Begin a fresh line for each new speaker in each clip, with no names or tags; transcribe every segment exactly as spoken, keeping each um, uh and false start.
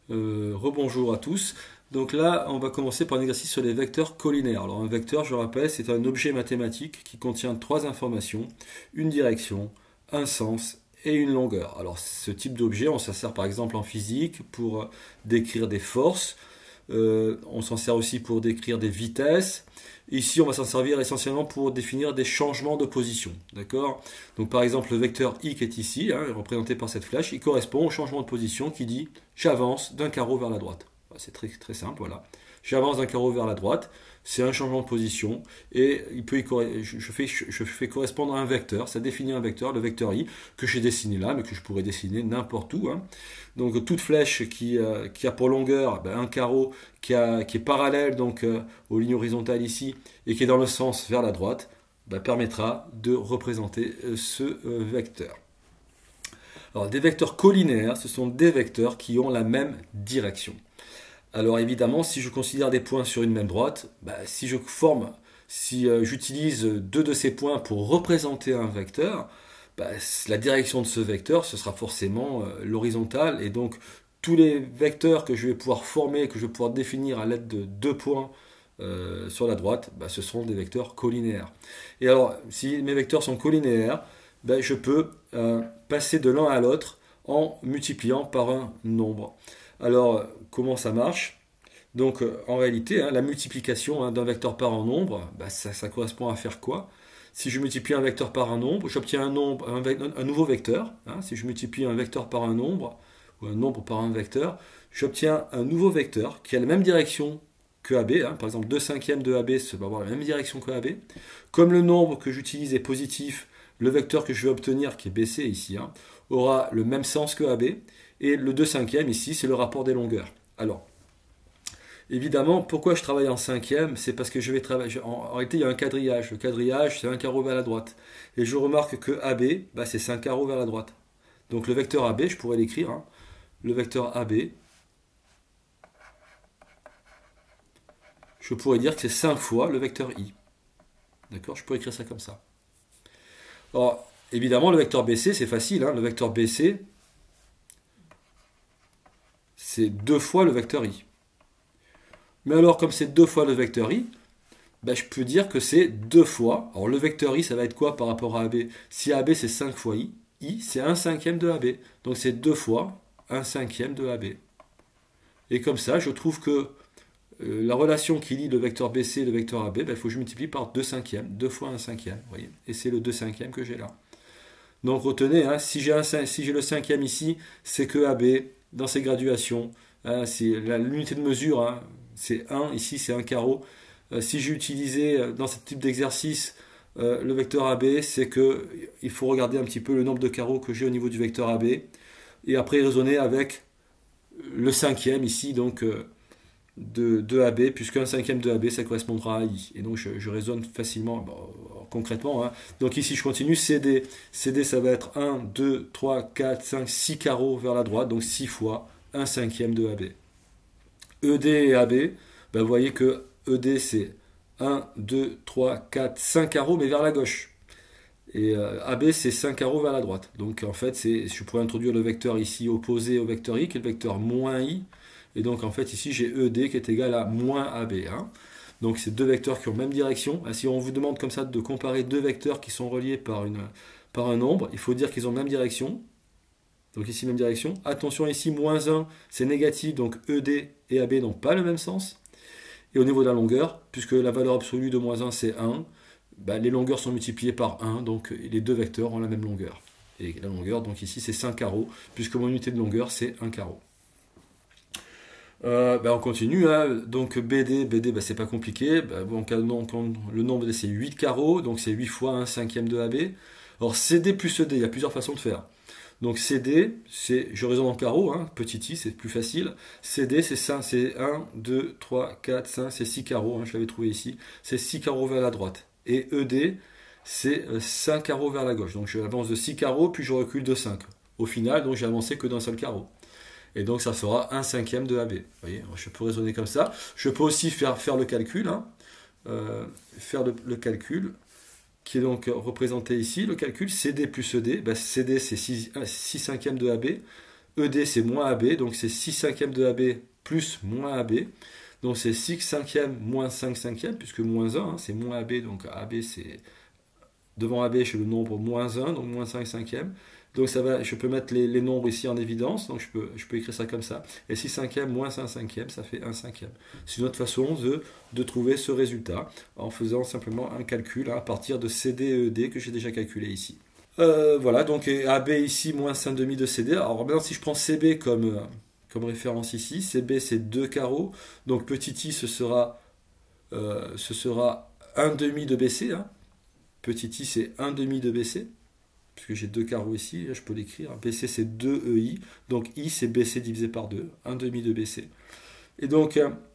Euh, rebonjour à tous. Donc là, on va commencer par un exercice sur les vecteurs collinaires. Alors un vecteur, je rappelle, c'est un objet mathématique qui contient trois informations, une direction, un sens et une longueur. Alors ce type d'objet, on s'en sert par exemple en physique pour décrire des forces. Euh, on s'en sert aussi pour décrire des vitesses. Ici, on va s'en servir essentiellement pour définir des changements de position. D'accord? Donc, par exemple, le vecteur i qui est ici, hein, représenté par cette flèche, il correspond au changement de position qui dit j'avance d'un carreau vers la droite. C'est très, très simple, voilà. J'avance d'un carreau vers la droite, c'est un changement de position et il peut y je, fais, je fais correspondre à un vecteur, ça définit un vecteur, le vecteur i, que j'ai dessiné là, mais que je pourrais dessiner n'importe où. Hein. Donc toute flèche qui, euh, qui a pour longueur ben, un carreau qui, a, qui est parallèle donc, euh, aux lignes horizontales ici et qui est dans le sens vers la droite, ben, permettra de représenter euh, ce euh, vecteur. Alors des vecteurs collinaires, ce sont des vecteurs qui ont la même direction. Alors évidemment, si je considère des points sur une même droite, bah, si je forme, si euh, j'utilise deux de ces points pour représenter un vecteur, bah, la direction de ce vecteur, ce sera forcément euh, l'horizontale. Et donc, tous les vecteurs que je vais pouvoir former, que je vais pouvoir définir à l'aide de deux points euh, sur la droite, bah, ce seront des vecteurs collinaires. Et alors, si mes vecteurs sont collinaires, bah, je peux euh, passer de l'un à l'autre en multipliant par un nombre. Alors, comment ça marche? Donc, euh, en réalité, hein, la multiplication hein, d'un vecteur par un nombre, bah, ça, ça correspond à faire quoi? Si je multiplie un vecteur par un nombre, j'obtiens un, nombre, un, un nouveau vecteur. Hein, si je multiplie un vecteur par un nombre, ou un nombre par un vecteur, j'obtiens un nouveau vecteur qui a la même direction que A B. Hein, par exemple, deux cinquièmes de A B, ça va avoir la même direction que A B. Comme le nombre que j'utilise est positif, le vecteur que je vais obtenir, qui est B C ici, hein, aura le même sens que A B. Et le deux cinquièmes ici, c'est le rapport des longueurs. Alors, évidemment, pourquoi je travaille en cinquième? C'est parce que je vais travailler. En, en réalité, il y a un quadrillage. Le quadrillage, c'est un carreau vers la droite. Et je remarque que A B, bah, c'est cinq carreaux vers la droite. Donc le vecteur A B, je pourrais l'écrire. Hein. Le vecteur A B, je pourrais dire que c'est cinq fois le vecteur I. D'accord? Je pourrais écrire ça comme ça. Alors, évidemment, le vecteur B C, c'est facile. Hein. Le vecteur B C, c'est deux fois le vecteur i. Mais alors, comme c'est deux fois le vecteur i, ben, je peux dire que c'est deux fois. Alors, le vecteur i, ça va être quoi par rapport à A B? Si A B, c'est cinq fois i, i, c'est un cinquième de A B. Donc, c'est deux fois un cinquième de A B. Et comme ça, je trouve que euh, la relation qui lie le vecteur B C et le vecteur A B, ben, il faut que je multiplie par deux cinquièmes. deux fois un cinquième, vous voyez. Et c'est le deux cinquièmes que j'ai là. Donc, retenez, hein, si j'ai si le cinquième ici, c'est que A B, dans ses graduations, hein, c'est l'unité de mesure, hein, c'est un, ici c'est un carreau. Euh, si j'ai utilisé euh, dans ce type d'exercice euh, le vecteur A B, c'est que il faut regarder un petit peu le nombre de carreaux que j'ai au niveau du vecteur A B, et après raisonner avec le cinquième ici, donc euh, de, de A B, puisque un cinquième de A B, ça correspondra à I. Et donc je, je raisonne facilement, bon, concrètement. Hein. Donc ici je continue, C D, C D ça va être un, deux, trois, quatre, cinq, six carreaux vers la droite, donc six fois un cinquième de A B. E D et A B, ben vous voyez que E D c'est un, deux, trois, quatre, cinq carreaux, mais vers la gauche. Et euh, A B c'est cinq carreaux vers la droite. Donc en fait, je pourrais introduire le vecteur ici opposé au vecteur I, qui est le vecteur moins I. Et donc en fait ici j'ai E D qui est égal à moins A B. Hein. Donc c'est deux vecteurs qui ont même direction. Si on vous demande comme ça de comparer deux vecteurs qui sont reliés par, une, par un nombre, il faut dire qu'ils ont même direction. Donc ici, même direction. Attention ici, moins un, c'est négatif, donc E D et A B n'ont pas le même sens. Et au niveau de la longueur, puisque la valeur absolue de moins un, c'est un, bah, les longueurs sont multipliées par un, donc les deux vecteurs ont la même longueur. Et la longueur, donc ici, c'est cinq carreaux, puisque mon unité de longueur, c'est un carreau. Euh, bah, on continue, hein. Donc B D, B D, bah, c'est pas compliqué. Bah, bon, le nombre, c'est huit carreaux, donc c'est huit fois un cinquième de A B. Alors C D plus E D, il y a plusieurs façons de faire. Donc C D, c'est, je raisonne en carreau, hein, petit i, c'est plus facile. C D, c'est un, deux, trois, quatre, cinq, c'est six carreaux, hein, je l'avais trouvé ici. C'est six carreaux vers la droite. Et E D, c'est cinq carreaux vers la gauche. Donc j'avance de six carreaux, puis je recule de cinq. Au final, donc j'ai avancé que d'un seul carreau. Et donc ça fera un cinquième de A B. Vous voyez, je peux raisonner comme ça. Je peux aussi faire, faire le calcul, hein, euh, faire le, le calcul. Qui est donc représenté ici, le calcul, C D plus E D, ben C D c'est six cinquièmes de A B, E D c'est moins A B, donc c'est six cinquièmes de A B plus moins A B. Donc c'est six cinquièmes moins cinq cinquièmes, puisque moins un, hein, c'est moins A B, donc A B c'est... Devant A B, j'ai le nombre moins un, donc moins cinq cinquièmes. Donc ça va, je peux mettre les, les nombres ici en évidence, donc je peux, je peux écrire ça comme ça. Et six cinquièmes moins cinq cinquièmes, ça fait un cinquième. C'est une autre façon de, de trouver ce résultat, en faisant simplement un calcul hein, à partir de C D et E D que j'ai déjà calculé ici. Euh, voilà, donc A B ici, moins cinq demi de C D. Alors maintenant, si je prends C B comme, comme référence ici, C B c'est deux carreaux, donc petit i ce sera, euh, ce sera un demi de B C, hein. Petit i c'est un demi de B C, puisque j'ai deux carreaux ici, là, je peux l'écrire. B C c'est deux E I, donc I c'est B C divisé par deux, un demi de B C. Et donc,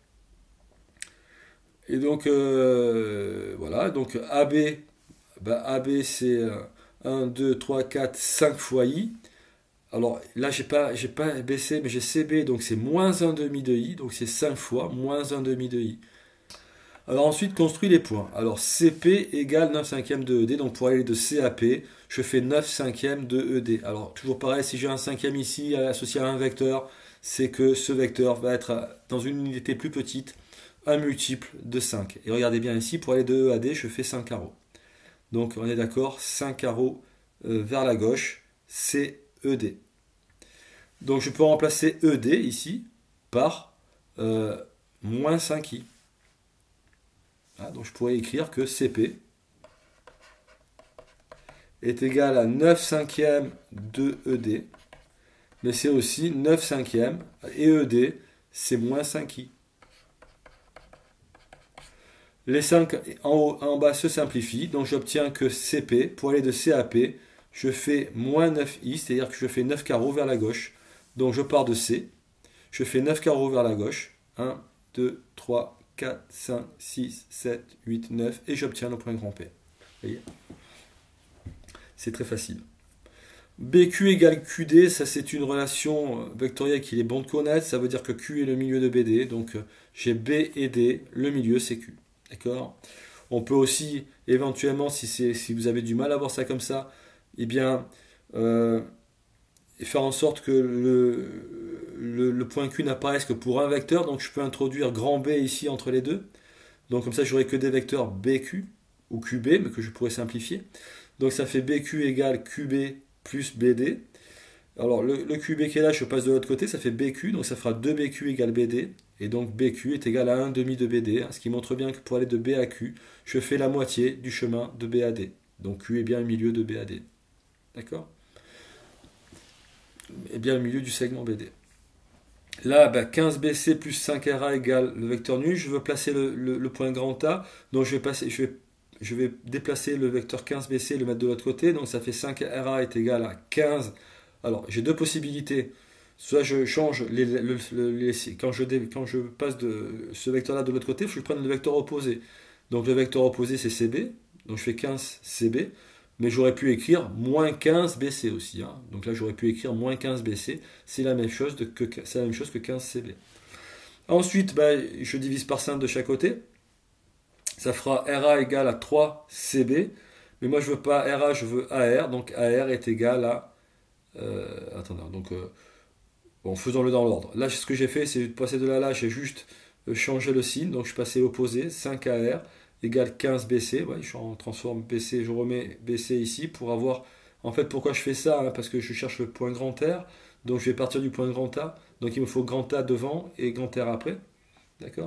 et donc euh, voilà, donc A B, ben A B c'est un, deux, trois, quatre, cinq fois I. Alors là, j'ai pas, j'ai pas B C, mais j'ai C B, donc c'est moins un demi de I, donc c'est cinq fois moins un demi de I. Alors ensuite, construis les points. Alors C P égale neuf cinquièmes de E D. Donc pour aller de C à P, je fais neuf cinquièmes de E D. Alors toujours pareil, si j'ai un cinquième ici associé à un vecteur, c'est que ce vecteur va être dans une unité plus petite, un multiple de cinq. Et regardez bien ici, pour aller de E à D, je fais cinq carreaux. Donc on est d'accord, cinq carreaux euh, vers la gauche, c'est E D. Donc je peux remplacer E D ici par euh, moins cinq i. Ah, donc je pourrais écrire que C P est égal à neuf cinquièmes de E D, mais c'est aussi neuf cinquièmes, et E D, c'est moins cinq i. Les cinq en haut et en bas se simplifient, donc j'obtiens que C P, pour aller de C à P, je fais moins neuf i, c'est-à-dire que je fais neuf carreaux vers la gauche. Donc je pars de C, je fais neuf carreaux vers la gauche, un, deux, trois, quatre, cinq, six, sept, huit, neuf, et j'obtiens le point grand P. Vous voyez ? C'est très facile. B Q égale Q D, ça c'est une relation vectorielle qu'il est bon de connaître, ça veut dire que Q est le milieu de B D, donc j'ai B et D, le milieu c'est Q. D'accord ? On peut aussi, éventuellement, si, si vous avez du mal à voir ça comme ça, eh bien, euh, faire en sorte que le, le, le point Q n'apparaisse que pour un vecteur, donc je peux introduire grand B ici entre les deux. Donc comme ça, j'aurai que des vecteurs B Q ou Q B, mais que je pourrais simplifier. Donc ça fait B Q égale Q B plus B D. Alors le, le Q B qui est là, je passe de l'autre côté, ça fait B Q, donc ça fera deux B Q égale B D. Et donc B Q est égal à un demi de B D, hein, ce qui montre bien que pour aller de B à Q, je fais la moitié du chemin de B à D. Donc Q est bien le milieu de B à D. D'accord ? Est bien le milieu du segment B D. Là, ben, quinze B C plus cinq R A égale le vecteur nu. Je veux placer le, le, le point grand A, donc je vais, passer, je, vais, je vais déplacer le vecteur quinze B C et le mettre de l'autre côté. Donc ça fait cinq R A est égal à quinze. Alors j'ai deux possibilités. Soit je change les, les, les, quand, je, quand je passe de ce vecteur-là de l'autre côté, il faut que je prenne le vecteur opposé. Donc le vecteur opposé c'est C B, donc je fais quinze C B, mais j'aurais pu écrire moins quinze B C aussi. Hein. Donc là j'aurais pu écrire moins quinze B C, c'est la même chose de, que, c'est la même chose que quinze C B. Ensuite, bah, je divise par cinq de chaque côté, ça fera R A égale à trois C B, mais moi je veux pas R A, je veux A R, donc A R est égal à... Euh, attendez, donc... Euh, Bon, faisons-le dans l'ordre. Là, ce que j'ai fait, c'est de passer de là à là, j'ai juste changé le signe. Donc, je passais l'opposé, cinq A R égale quinze B C. Ouais, je transforme B C, je remets B C ici pour avoir... En fait, pourquoi je fais ça hein, parce que je cherche le point grand R. Donc, je vais partir du point grand A. Donc, il me faut grand A devant et grand R après. D'accord ?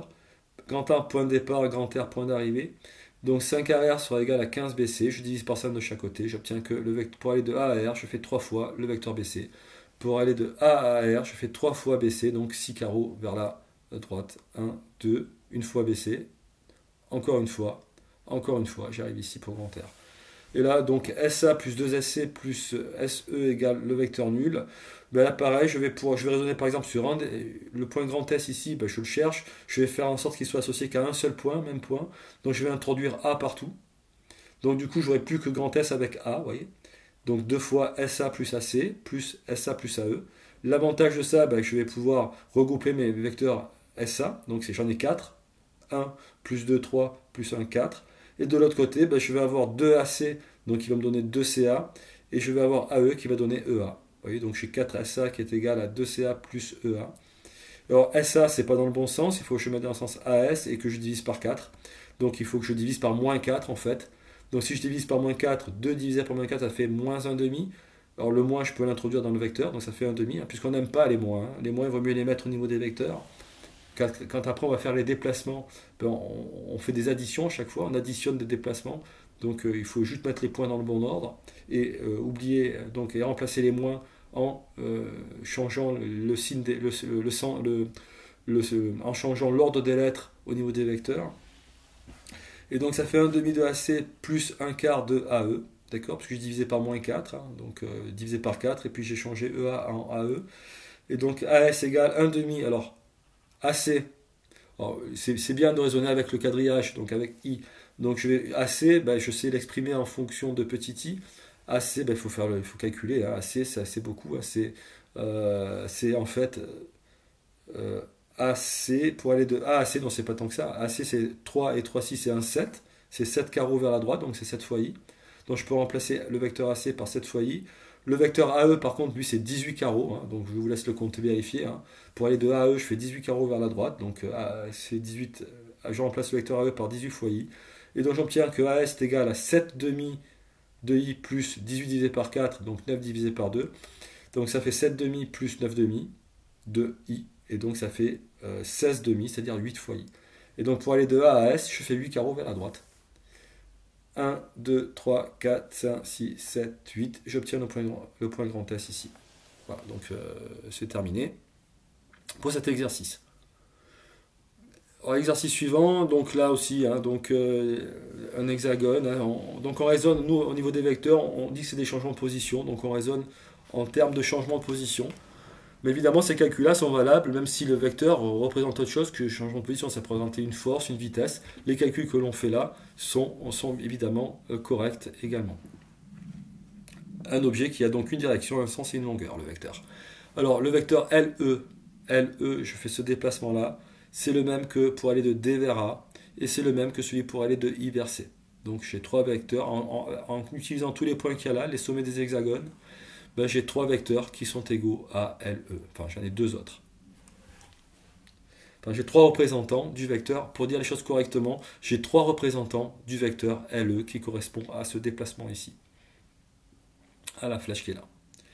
Grand A, point de départ, grand R, point d'arrivée. Donc, cinq A R sera égal à quinze B C. Je divise par cinq de chaque côté. J'obtiens que le vecteur, pour aller de A à R, je fais trois fois le vecteur B C. Pour aller de A à R, je fais trois fois B C, donc six carreaux vers la droite. un, deux, une fois B C, encore une fois, encore une fois, j'arrive ici pour grand R. Et là, donc S A plus deux S C plus S E égale le vecteur nul. Ben là, pareil, je vais, pour, je vais raisonner par exemple sur un, le point grand S ici, ben je le cherche. Je vais faire en sorte qu'il soit associé qu'à un seul point, même point. Donc je vais introduire A partout. Donc du coup, j'aurai plus que grand S avec A, vous voyez. Donc deux fois S A plus A C, plus S A plus A E. L'avantage de ça, ben, je vais pouvoir regrouper mes vecteurs S A. Donc j'en ai quatre. un plus deux, trois, plus un, quatre. Et de l'autre côté, ben, je vais avoir deux A C, donc qui va me donner deux C A. Et je vais avoir A E qui va donner E A. voyez, donc j'ai quatre S A qui est égal à deux C A plus E A. Alors S A, c'est pas dans le bon sens, il faut que je mette dans le sens A S et que je divise par quatre. Donc il faut que je divise par moins quatre en fait. Donc si je divise par moins quatre, deux divisé par moins quatre, ça fait moins un demi. Alors le moins, je peux l'introduire dans le vecteur, donc ça fait un demi, hein, puisqu'on n'aime pas les moins. Hein. Les moins, il vaut mieux les mettre au niveau des vecteurs. Quand, quand après on va faire les déplacements, ben, on, on fait des additions à chaque fois, on additionne des déplacements. Donc euh, il faut juste mettre les points dans le bon ordre et euh, oublier donc et remplacer les moins en euh, changeant le, le signe des, le, le, le, le, le, en changeant l'ordre des lettres au niveau des vecteurs. Et donc ça fait un demi de A C plus un quart de A E, d'accord, parce que j'ai divisé par moins quatre, hein, donc euh, divisé par quatre, et puis j'ai changé E A en A E. Et donc A S égale un demi, alors A C, c'est bien de raisonner avec le quadrillage, donc avec I. Donc je vais A C, ben, je sais l'exprimer en fonction de petit i. A C, ben, il faut faire le, il faut calculer. Hein. A C, c'est assez beaucoup. C'est euh, en fait euh, A C pour aller de A à C, non c'est pas tant que ça. A C c'est trois et trois, six, c'est un sept. C'est sept carreaux vers la droite, donc c'est sept fois i. Donc je peux remplacer le vecteur A C par sept fois i. Le vecteur A E, par contre, lui, c'est dix-huit carreaux. Hein, donc, je vous laisse le compte vérifier. Hein. Pour aller de A à E, je fais dix-huit carreaux vers la droite. Donc, euh, c'est dix-huit. Euh, je remplace le vecteur A E par dix-huit fois I. Et donc, j'obtiens que A S est égal à sept demi de I plus dix-huit divisé par quatre, donc neuf divisé par deux. Donc, ça fait sept demi plus neuf demi de I. Et donc, ça fait euh, seize demi, c'est-à-dire huit fois I. Et donc, pour aller de A à S, je fais huit carreaux vers la droite. un, deux, trois, quatre, cinq, six, sept, huit. J'obtiens le point, le point grand S ici. Voilà, donc euh, c'est terminé pour cet exercice. Alors, exercice suivant, donc là aussi, hein, donc, euh, un hexagone. Hein, on, donc on raisonne, nous, au niveau des vecteurs, on dit que c'est des changements de position. Donc on raisonne en termes de changement de position. Mais évidemment, ces calculs-là sont valables, même si le vecteur représente autre chose que le changement de position. Ça représente une force, une vitesse. Les calculs que l'on fait là sont, sont évidemment euh, corrects également. Un objet qui a donc une direction, un sens et une longueur, le vecteur. Alors, le vecteur L E, L E, je fais ce déplacement-là, c'est le même que pour aller de D vers A, et c'est le même que celui pour aller de I vers C. Donc, j'ai trois vecteurs. En, en, en utilisant tous les points qu'il y a là, les sommets des hexagones, ben, j'ai trois vecteurs qui sont égaux à L E. Enfin, j'en ai deux autres. Enfin, j'ai trois représentants du vecteur. Pour dire les choses correctement, j'ai trois représentants du vecteur L E qui correspond à ce déplacement ici. À la flèche qui est là.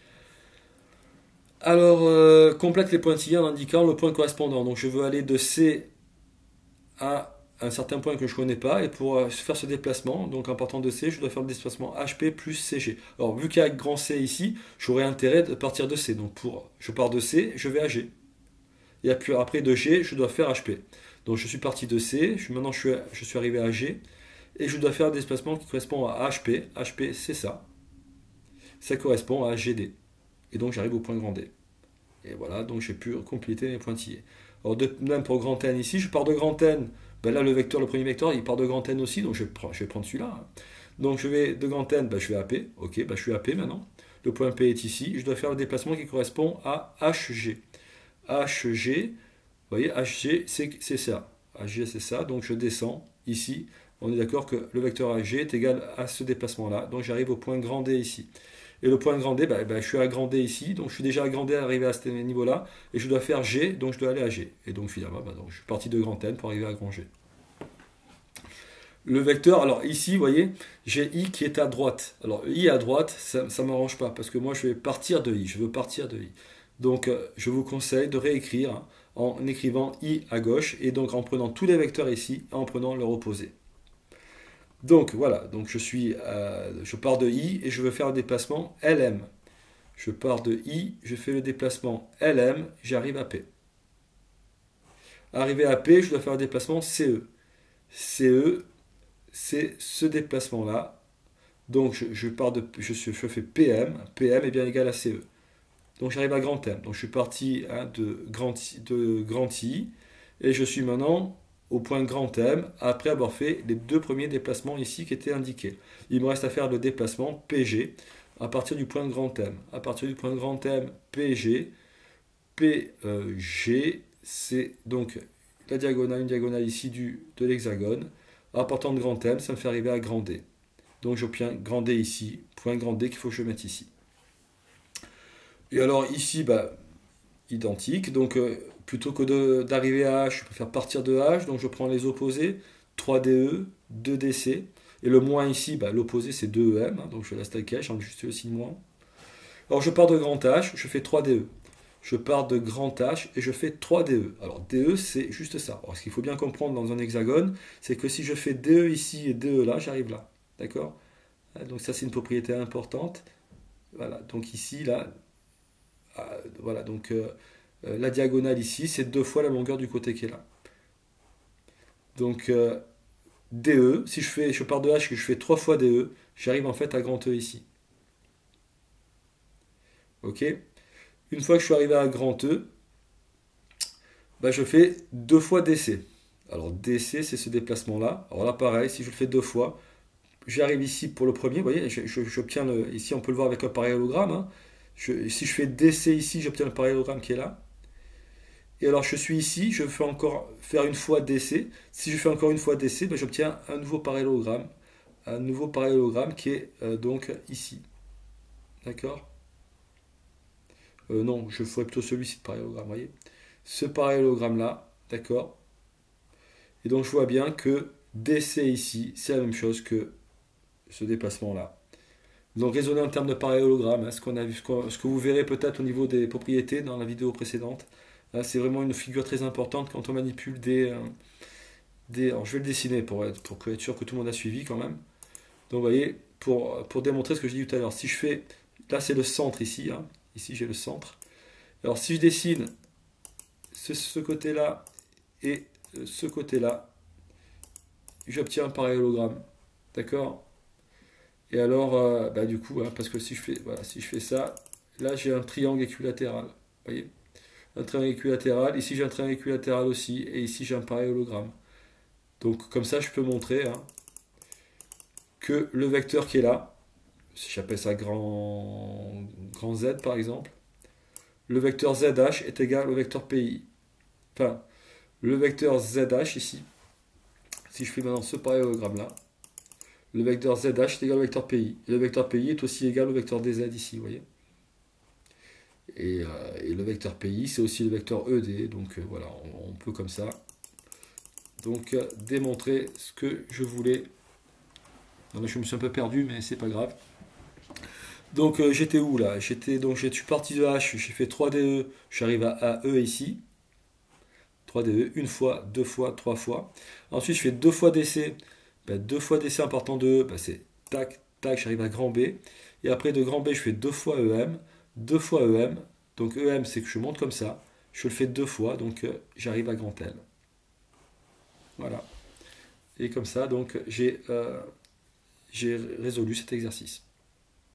Alors, euh, complète les pointillés en indiquant le point correspondant. Donc, je veux aller de C à un certain point que je ne connais pas, et pour faire ce déplacement, donc en partant de C, je dois faire le déplacement H P plus C G. Alors, vu qu'il y a grand C ici, j'aurais intérêt de partir de C. Donc, pour, je pars de C, je vais à G. Et puis après de G, je dois faire H P. Donc, je suis parti de C, je, maintenant je suis, je suis arrivé à G, et je dois faire un déplacement qui correspond à H P. H P, c'est ça. Ça correspond à G D. Et donc, j'arrive au point grand D. Et voilà, donc j'ai pu compléter mes pointillés. Alors, de même pour grand N ici, je pars de grand N. Ben là, le vecteur, le premier vecteur, il part de grand N aussi, donc je, prends, je vais prendre celui-là. Hein. Donc je vais de grand N, ben, je vais à P. Ok, ben, je suis à P maintenant. Le point P est ici. Je dois faire le déplacement qui correspond à H G. H G, vous voyez, H G, c'est ça. H G, c'est ça. Donc je descends ici. On est d'accord que le vecteur H G est égal à ce déplacement-là. Donc j'arrive au point grand D ici. Et le point grand D, ben, ben, je suis à grand D ici, donc je suis déjà à grand D arrivé à ce niveau-là, et je dois faire G, donc je dois aller à G. Et donc finalement, ben, donc, je suis parti de grand N pour arriver à grand G. Le vecteur, alors ici, vous voyez, j'ai I qui est à droite. Alors I à droite, ça ne m'arrange pas, parce que moi je vais partir de I, je veux partir de I. Donc euh, je vous conseille de réécrire hein, en écrivant I à gauche, et donc en prenant tous les vecteurs ici, et en prenant leur opposé. Donc voilà, donc je, suis, euh, je pars de I et je veux faire un déplacement L M. Je pars de I, je fais le déplacement L M, j'arrive à P. Arrivé à P, je dois faire un déplacement C E. C E, c'est ce déplacement-là. Donc je, je, pars de, je, je fais P M, P M est bien égal à C E. Donc j'arrive à grand M. Donc je suis parti hein, de, grand, de grand I et je suis maintenant au point grand M, après avoir fait les deux premiers déplacements ici qui étaient indiqués. Il me reste à faire le déplacement P G à partir du point grand M. À partir du point grand M, P G, P G, c'est donc la diagonale, une diagonale ici du, de l'hexagone. À partir de grand M, ça me fait arriver à grand D. Donc j'obtiens grand D ici, point grand D qu'il faut que je mette ici. Et alors ici, bah, identique. Donc euh, plutôt que de- d'arriver à H, je préfère partir de H. Donc je prends les opposés. trois D E, deux D C. Et le moins ici, bah, l'opposé c'est deux E M. Hein, donc je laisse tel quel, j'ai juste le signe moins. Alors je pars de grand H, je fais trois D E. Je pars de grand H et je fais trois D E. Alors D E c'est juste ça. Alors ce qu'il faut bien comprendre dans un hexagone, c'est que si je fais D E ici et D E là, j'arrive là. D'accord? Donc ça c'est une propriété importante. Voilà, donc ici, là, ah, voilà, donc euh, euh, la diagonale ici, c'est deux fois la longueur du côté qui est là. Donc euh, D E, si je fais, je pars de H et je fais trois fois D E, j'arrive en fait à grand E ici. Ok? Une fois que je suis arrivé à grand E, bah, je fais deux fois D C. Alors D C, c'est ce déplacement-là. Alors là, pareil, si je le fais deux fois, j'arrive ici pour le premier, vous voyez, j'obtiens le, ici on peut le voir avec un parallélogramme. Hein. Je, si je fais D C ici, j'obtiens le parallélogramme qui est là. Et alors je suis ici, je fais encore faire une fois D C. Si je fais encore une fois D C, ben, j'obtiens un nouveau parallélogramme. Un nouveau parallélogramme qui est euh, donc ici. D'accord? euh, Non, je ferai plutôt celui-ci de parallélogramme, vous voyez? Ce parallélogramme-là, d'accord? Et donc je vois bien que D C ici, c'est la même chose que ce déplacement-là. Donc raisonner en termes de parallélogramme, hein, ce, qu'on a vu, ce, qu'on- ce que vous verrez peut-être au niveau des propriétés dans la vidéo précédente. Hein, c'est vraiment une figure très importante quand on manipule des, euh, des... Alors je vais le dessiner pour être, pour être sûr que tout le monde a suivi quand même. Donc vous voyez, pour, pour démontrer ce que je dis tout à l'heure, si je fais... Là c'est le centre ici, hein. Ici j'ai le centre. Alors si je dessine ce, ce côté-là et euh, ce côté-là, j'obtiens un parallélogramme. D'accord? Et alors, euh, bah, du coup, hein, parce que si je fais, voilà, si je fais ça, là j'ai un triangle équilatéral. Vous voyez? Un triangle équilatéral. Ici j'ai un triangle équilatéral aussi. Et ici j'ai un parallélogramme. Donc comme ça, je peux montrer hein, que le vecteur qui est là, si j'appelle ça grand, grand Z par exemple, le vecteur Z H est égal au vecteur P I. Enfin, le vecteur Z H ici, si je fais maintenant ce parallélogramme là, le vecteur Z H est égal au vecteur P I. Et le vecteur P I est aussi égal au vecteur D Z ici, vous voyez. Et, euh, et le vecteur P I, c'est aussi le vecteur E D. Donc euh, voilà, on, on peut comme ça donc euh, démontrer ce que je voulais. Non, je me suis un peu perdu, mais c'est pas grave. Donc euh, j'étais où là? J'étais donc je suis parti de H, j'ai fait trois D E, j'arrive à, à E ici. trois D E, une fois, deux fois, trois fois. Ensuite je fais deux fois D C. Ben, deux fois D C en partant de E, ben, c'est tac, tac, j'arrive à grand B. Et après de grand B, je fais deux fois E M, deux fois E M. Donc E M, c'est que je monte comme ça. Je le fais deux fois, donc euh, j'arrive à grand L. Voilà. Et comme ça, donc j'ai euh, j'ai résolu cet exercice.